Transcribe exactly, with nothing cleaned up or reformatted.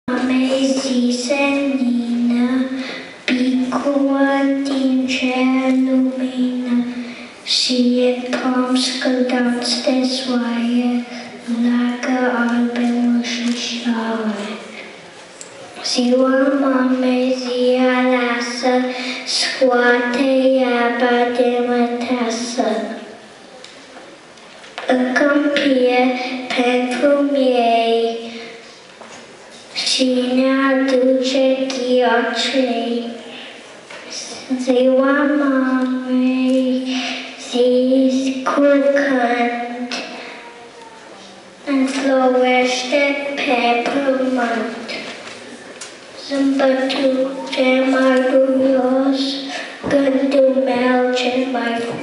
Mezi senină, picua din cer lumină și e pom scăldați de soare, largă albe mușișoare. Ziua mamei, zi aleasă, scoate iarba de mătasă. În câmpie, pentru miei, și ne aduce ghiocei. Ziua mamei, zi cu cânt, înflorește pe pământ. Zâmbătul cel mai duios, gândul meu cel mai